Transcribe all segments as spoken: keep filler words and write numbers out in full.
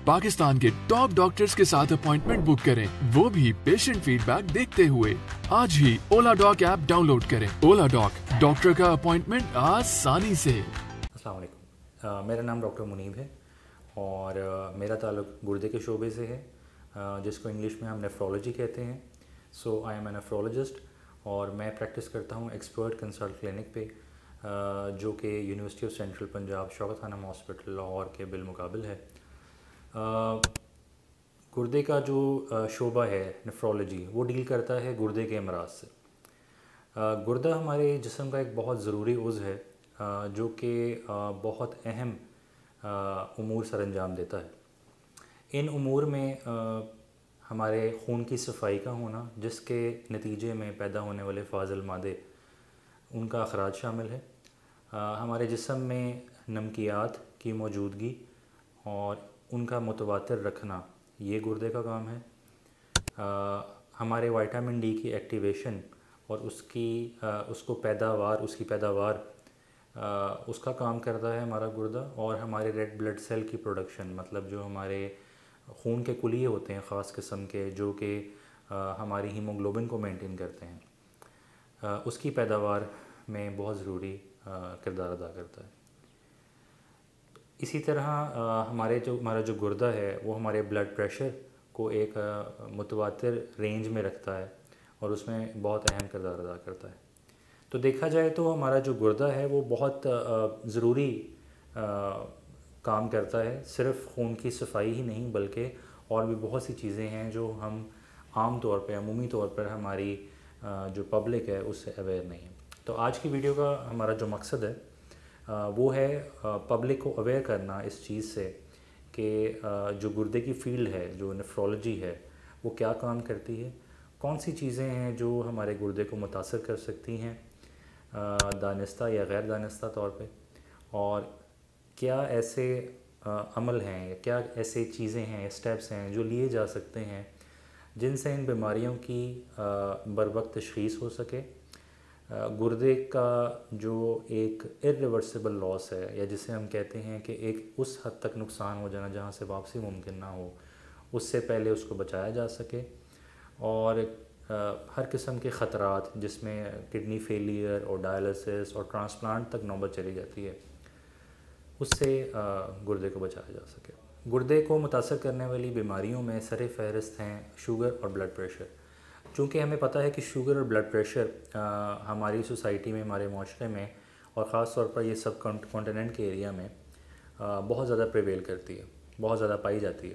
पाकिस्तान के top doctors के साथ अपॉइंटमेंट बुक करें, वो भी पेशेंट फीडबैक देखते हुए। आज ही ओला डॉक ऐप डाउनलोड करें। ओला डॉक, डॉक्टर का अपॉइंटमेंट आसानी से। अस्सलाम वालेकुम, मेरा नाम डॉक्टर मुनीब है और uh, मेरा ताल्लुक गुर्दे के शोबे से है, uh, जिसको इंग्लिश में हम नेफ्रोलॉजी कहते हैं। सो आई एम ए नेफ्रोलॉजिस्ट और मैं प्रैक्टिस करता हूँ एक्सपर्ट कंसल्ट क्लिनिक पे, uh, जो कि University of Central Punjab Shaukat Khanum hospital Lahore के बिलमुकाबिल है। uh, गुर्दे का जो uh, शोबा है नेफ्रोलॉजी, वो डील करता है गुर्दे के अमराज से। uh, गुर्दा हमारे जिस्म का एक बहुत ज़रूरी उज़्व है, uh, जो कि uh, बहुत अहम uh, उमूर सर अंजाम देता है। इन उमूर में uh, हमारे खून की सफाई का होना, जिसके नतीजे में पैदा होने वाले फाजिल मादे, उनका अखराज शामिल है। आ, हमारे जिस्म में नमकियात की मौजूदगी और उनका मुतवातिर रखना, ये गुर्दे का काम है। आ, हमारे विटामिन डी की एक्टिवेशन और उसकी आ, उसको पैदावार उसकी पैदावार आ, उसका काम करता है हमारा गुर्दा। और हमारे रेड ब्लड सेल की प्रोडक्शन, मतलब जो हमारे खून के कुलिये होते हैं ख़ास किस्म के, जो कि हमारी हीमोग्लोबिन को मेंटेन करते हैं, आ, उसकी पैदावार में बहुत ज़रूरी किरदार अदा करता है। इसी तरह आ, हमारे जो हमारा जो गुर्दा है वो हमारे ब्लड प्रेशर को एक आ, मुतवातिर रेंज में रखता है और उसमें बहुत अहम किरदार अदा करता है। तो देखा जाए तो हमारा जो गुर्दा है वो बहुत ज़रूरी काम करता है। सिर्फ़ खून की सफाई ही नहीं, बल्कि और भी बहुत सी चीज़ें हैं जो हम आम तौर पे, अमूमी तौर पर हमारी जो पब्लिक है उससे अवेयर नहीं है। तो आज की वीडियो का हमारा जो मकसद है वो है पब्लिक को अवेयर करना इस चीज़ से कि जो गुर्दे की फ़ील्ड है, जो नेफ्रोलॉजी है, वो क्या काम करती है, कौन सी चीज़ें हैं जो हमारे गुर्दे को मुतासर कर सकती हैं दानिस्ता या गैर दानिस्ता तौर पे, और क्या ऐसे आ, अमल हैं या क्या ऐसे चीज़ें हैं, स्टेप्स हैं जो लिए जा सकते हैं जिनसे इन बीमारियों की बर वक्त तशख़ीस हो सके। आ, गुर्दे का जो एक इर्रिवर्सिबल लॉस है, या जिसे हम कहते हैं कि एक उस हद तक नुकसान हो जाना जहाँ से वापसी मुमकिन ना हो, उससे पहले उसको बचाया जा सके। और आ, हर किस्म के ख़तरात, जिसमें किडनी फेलियर और डायलिसिस और ट्रांसप्लांट तक नौबत चली जाती है, उससे गुर्दे को बचाया जा सके। गुर्दे को मुतासर करने वाली बीमारियों में सर फहरिस्त हैं शुगर और ब्लड प्रेशर। चूँकि हमें पता है कि शुगर और ब्लड प्रेशर आ, हमारी सोसाइटी में, हमारे माशरे में, और ख़ास तौर पर ये सब कॉन्टिनेंट के एरिया में आ, बहुत ज़्यादा प्रिवेल करती है, बहुत ज़्यादा पाई जाती है।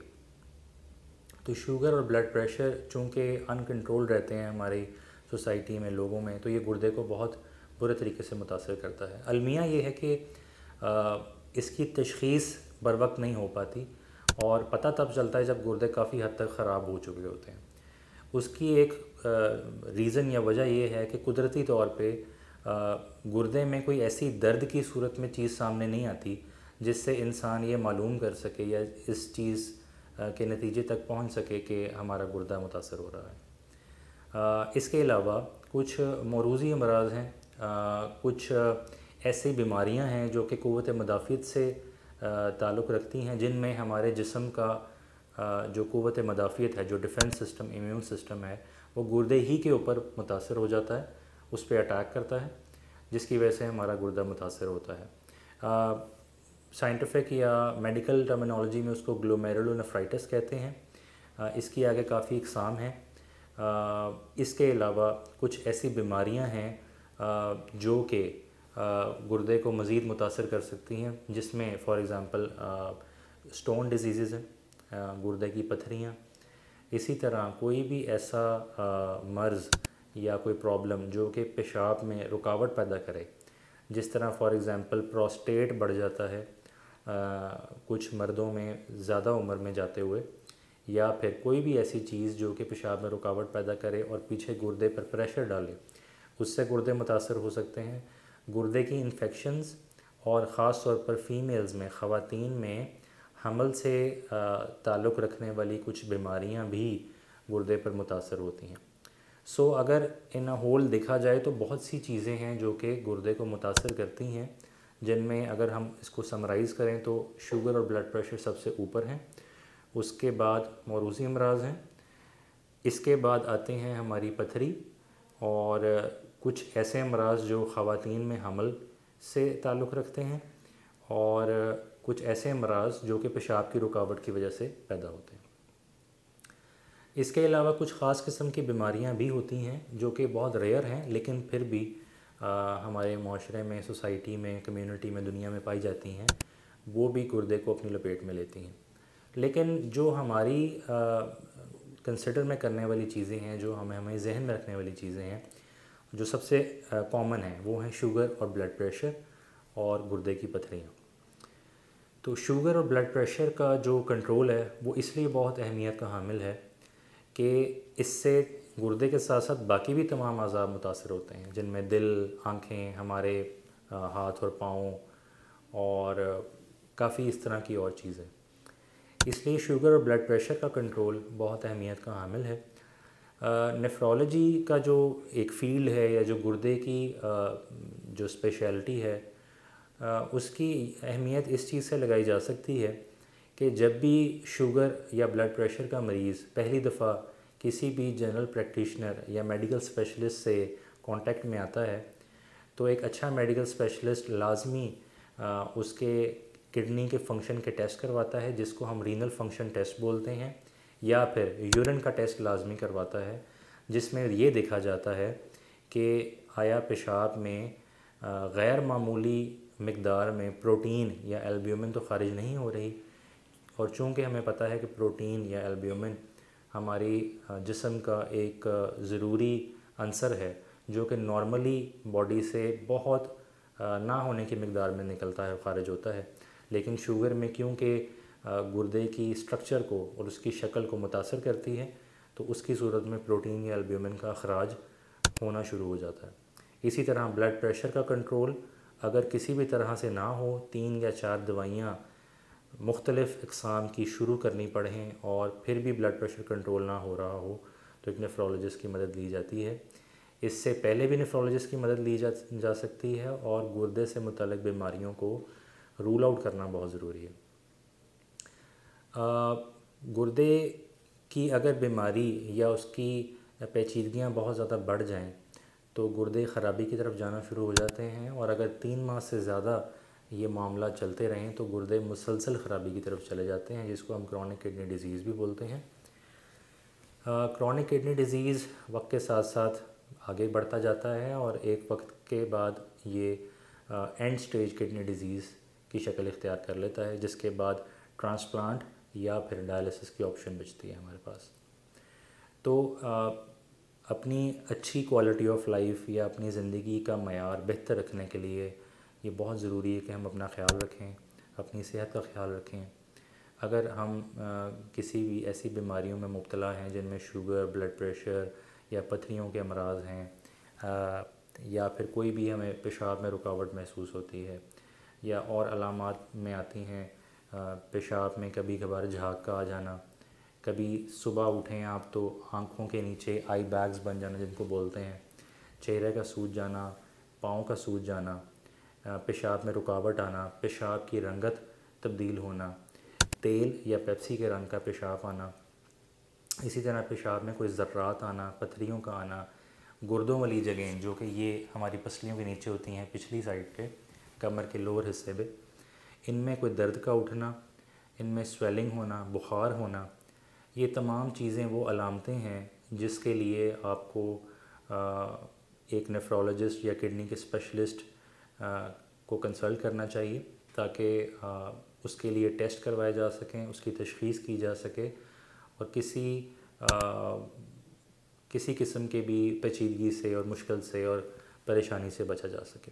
तो शुगर और ब्लड प्रेशर चूँकि अनकंट्रोल्ड रहते हैं हमारी सोसाइटी में, लोगों में, तो ये गुर्दे को बहुत बुरे तरीके से मुतासर करता है। अलमिया ये है कि आ, इसकी तशख़ीस बर वक्त नहीं हो पाती और पता तब चलता है जब गुर्दे काफ़ी हद तक ख़राब हो चुके होते हैं। उसकी एक रीज़न या वजह यह है कि कुदरती तौर पे आ, गुर्दे में कोई ऐसी दर्द की सूरत में चीज़ सामने नहीं आती जिससे इंसान ये मालूम कर सके या इस चीज़ के नतीजे तक पहुंच सके कि हमारा गुर्दा मुतासर हो रहा है। आ, इसके अलावा कुछ मौरूज़ी अमराज़ हैं, आ, कुछ ऐसी बीमारियां हैं जो कि क़ुव्वत मदाफ़ियत से ताल्लुक़ रखती हैं, जिनमें हमारे जिस्म का जो क़ुव्वत मदाफ़ियत है, जो डिफेंस सिस्टम, इम्यून सिस्टम है, वो गुर्दे ही के ऊपर मुतासर हो जाता है, उस पर अटैक करता है, जिसकी वजह से हमारा गुर्दा मुतासर होता है। साइंटिफिक या मेडिकल टर्मिनोलॉजी में उसको ग्लोमेरुलोनेफ्राइटिस कहते हैं। आ, इसकी आगे काफ़ी इक़साम हैं। आ, इसके अलावा कुछ ऐसी बीमारियां हैं आ, जो कि गुर्दे को मज़ीद मुतासर कर सकती हैं, जिसमें फ़ॉर एग्ज़ाम्पल स्टोन डिजीज़ हैं, गुर्दे की पथरियाँ। इसी तरह कोई भी ऐसा मर्ज़ या कोई प्रॉब्लम जो कि पेशाब में रुकावट पैदा करे, जिस तरह फ़ॉर एग्ज़ाम्पल प्रोस्टेट बढ़ जाता है आ, कुछ मर्दों में ज़्यादा उम्र में जाते हुए, या फिर कोई भी ऐसी चीज़ जो कि पेशाब में रुकावट पैदा करे और पीछे गुर्दे पर प्रेशर डाले, उससे गुर्दे मुतासर हो सकते हैं। गुर्दे की इन्फेक्शंस और ख़ास तौर पर फ़ीमेल्स में, ख़वातीन में हमल से ताल्लुक़ रखने वाली कुछ बीमारियां भी गुर्दे पर मुतासर होती हैं। सो so, अगर इन होल देखा जाए तो बहुत सी चीज़ें हैं जो कि गुर्दे को मुतासर करती हैं, जिनमें अगर हम इसको समराइज़ करें तो शुगर और ब्लड प्रेशर सबसे ऊपर हैं। اس کے بعد موروثی امراض ہیں، اس کے بعد آتے ہیں ہماری پتھری اور کچھ ایسے امراض جو خواتین میں حمل سے تعلق رکھتے ہیں، اور کچھ ایسے امراض جو کہ پیشاب کی رکاوٹ کی وجہ سے پیدا ہوتے ہیں۔ اس کے علاوہ کچھ خاص قسم کی بیماریاں بھی ہوتی ہیں جو کہ بہت ریئر ہیں، لیکن پھر بھی ہمارے معاشرے میں، سوسائٹی میں، کمیونٹی میں، دنیا میں پائی جاتی ہیں، وہ بھی گردے کو اپنی لپیٹ میں لیتی ہیں۔ لیکن جو ہماری کنسیڈر میں کرنے والی چیزیں ہیں، جو ہمیں ہمیں ذہن میں رکھنے والی چیزیں ہیں، جو سب سے کامن ہیں، وہ ہیں شوگر اور بلڈ پریشر اور گردے کی پتھریاں۔ تو شوگر اور بلڈ پریشر کا جو کنٹرول ہے وہ اس لیے بہت اہمیت کا حامل ہے کہ اس سے گردے کے ساتھ ساتھ باقی بھی تمام اعضاء متاثر ہوتے ہیں، جن میں دل، آنکھیں، ہمارے ہاتھ اور پاؤں اور کافی اس طرح کی اور چیزیں۔ اس لیے شوگر اور بلڈ پریشر کا کنٹرول بہت اہمیت کا حامل ہے۔ نیفرولوجی کا جو ایک فیلڈ ہے یا جو گردے کی جو اسپیشلٹی ہے، اس کی اہمیت اس چیز سے لگائی جا سکتی ہے کہ جب بھی شوگر یا بلڈ پریشر کا مریض پہلی دفعہ کسی بھی جنرل پریکٹیشنر یا میڈیکل اسپیشلسٹ سے کانٹیکٹ میں آتا ہے تو ایک اچھا میڈیکل اسپیشلسٹ لازمی اس کے کڈنی کے فنکشن کے ٹیسٹ کرواتا ہے، جس کو ہم رینل فنکشن ٹیسٹ بولتے ہیں، یا پھر یورین کا ٹیسٹ لازمی کرواتا ہے، جس میں یہ دیکھا جاتا ہے کہ آیا پیشاب میں غیر معمولی مقدار میں پروٹین یا البیومن تو خارج نہیں ہو رہی، اور چونکہ ہمیں پتہ ہے کہ پروٹین یا البیومن ہماری جسم کا ایک ضروری عنصر ہے جو کہ نارملی باڈی سے بہت نہ ہونے کی مقدار میں نکلتا ہے، خارج ہوتا ہے، لیکن شوگر میں کیونکہ گردے کی اسٹرکچر کو اور اس کی شکل کو متاثر کرتی ہے تو اس کی صورت میں پروٹین یا البیومن کا اخراج ہونا شروع ہو جاتا ہے۔ اسی طرح بلڈ پریشر کا کنٹرول اگر کسی بھی طرح سے نہ ہو، تین یا چار دوائیاں مختلف اقسام کی شروع کرنی پڑیں اور پھر بھی بلڈ پریشر کنٹرول نہ ہو رہا ہو تو ایک نیفرولوجسٹ کی مدد لی جاتی ہے۔ اس سے پہلے بھی نیفرولوجسٹ کی مدد لی جا جا سکتی ہے، اور گردے سے متعلق بیماریوں کو رول آؤٹ کرنا بہت ضروری ہے۔ گردے کی اگر بیماری یا اس کی پیچیدگیاں بہت زیادہ بڑھ جائیں تو گردے خرابی کی طرف جانا شروع ہو جاتے ہیں، اور اگر تین ماہ سے زیادہ یہ معاملہ چلتے رہیں تو گردے مسلسل خرابی کی طرف چلے جاتے ہیں، جس کو ہم کرونک کڈنی ڈیزیز بھی بولتے ہیں۔ کرونک کڈنی ڈیزیز وقت کے ساتھ ساتھ آگے بڑھتا جاتا ہے، اور ایک وقت کے بعد یہ اینڈ سٹیج کڈنی ڈیزیز کی شکل اختیار کر لیتا ہے، جس کے بعد ٹرانسپلانٹ یا پھر ڈائلسس کی آپشن بچتی ہے ہمارے پاس۔ تو اپنی اچھی کوالٹی آف لائف یا اپنی زندگی کا معیار بہتر رکھنے کے لیے یہ بہت ضروری ہے کہ ہم اپنا خیال رکھیں، اپنی صحت کا خیال رکھیں۔ اگر ہم کسی بھی ایسی بیماریوں میں مبتلا ہیں جن میں شوگر، بلڈ پریشر یا پتھریوں کے امراض ہیں، یا پھر کوئی بھی ہمیں پیشاب میں رکاوٹ محسوس ہوتی ہے، یا اور علامات میں آتی ہیں پیشاب میں کبھی کبھار جھاگ کا آ جانا، کبھی صبح اٹھیں آپ تو آنکھوں کے نیچے آئی بیگز بن جانا جن کو بولتے ہیں، چہرے کا سوج جانا، پاؤں کا سوج جانا، پیشاب میں رکاوٹ آنا، پیشاب کی رنگت تبدیل ہونا، تیل یا پیپسی کے رنگ کا پیشاب آنا، اسی طرح پیشاب میں کوئی ذرات آنا، پتھریوں کا آنا، گردوں والی جگہیں جو کہ یہ ہماری پسلیوں کے نیچے ہوتی ہیں پچھلی سائڈ پہ، کمر کے لوور حصے پہ، ان میں کوئی درد کا اٹھنا، ان میں سویلنگ ہونا، بخار ہونا، یہ تمام چیزیں وہ علامتیں ہیں جس کے لیے آپ کو ایک نیفرولوجسٹ یا کڈنی کے اسپیشلسٹ کو کنسلٹ کرنا چاہیے تاکہ اس کے لیے ٹیسٹ کروائے جا سکیں، اس کی تشخیص کی جا سکے، اور کسی کسی قسم کے بھی پیچیدگی سے اور مشکل سے اور پریشانی سے بچا جا سکے۔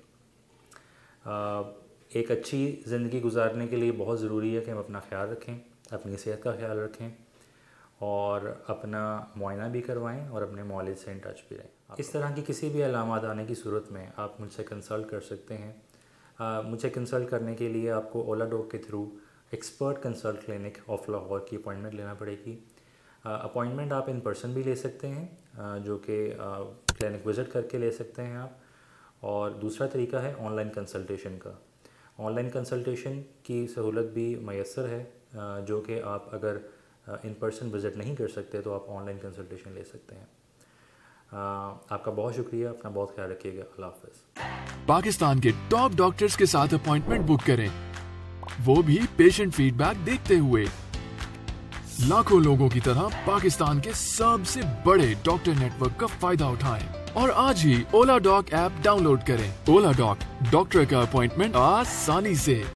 ایک اچھی زندگی گزارنے کے لیے بہت ضروری ہے کہ ہم اپنا خیال رکھیں، اپنی صحت کا خیال رکھیں، اور اپنا معائنہ بھی کروائیں، اور اپنے معالج سے ان ٹچ بھی رہیں۔ اس طرح کی کسی بھی علامات آنے کی صورت میں آپ مجھ سے کنسلٹ کر سکتے ہیں۔ مجھے کنسلٹ کرنے کے لیے آپ کو اولا ڈاک کے through Expert Consult Clinic of Lahore کی اپوائنٹمنٹ لینا پڑے گی۔ اپوائنٹمنٹ آپ ان پرسن بھی لے سکتے ہیں، جو کہ کلینک وزٹ کر کے لے سکتے ہیں آپ، اور دوسرا طریقہ ہے آن لائن کنسلٹیشن کا۔ آن لائن کنسلٹیشن کی سہولت بھی میسر ہے، جو کہ آپ اگر ان پرسن وزٹ نہیں کر سکتے تو آپ آن لائن کنسلٹیشن لے سکتے ہیں. آپ کا بہت شکریہ, اپنا بہت خیال رکھیے گا. اللہ حافظ. پاکستان کے ٹاپ ڈاکٹرز کے ساتھ اپوائنٹمنٹ بک کریں, وہ بھی پیشنٹ فیڈ بیک دیکھتے ہوئے. لاکھوں لوگوں کی طرح پاکستان کے سب سے بڑے ڈاکٹر نیٹ ورک کا فائدہ اٹھائیں اور آج ہی اولا ڈاک ایپ ڈاؤن لوڈ کریں. اولا ڈاک, ڈاکٹر کا اپوائنٹمنٹ آسانی سے.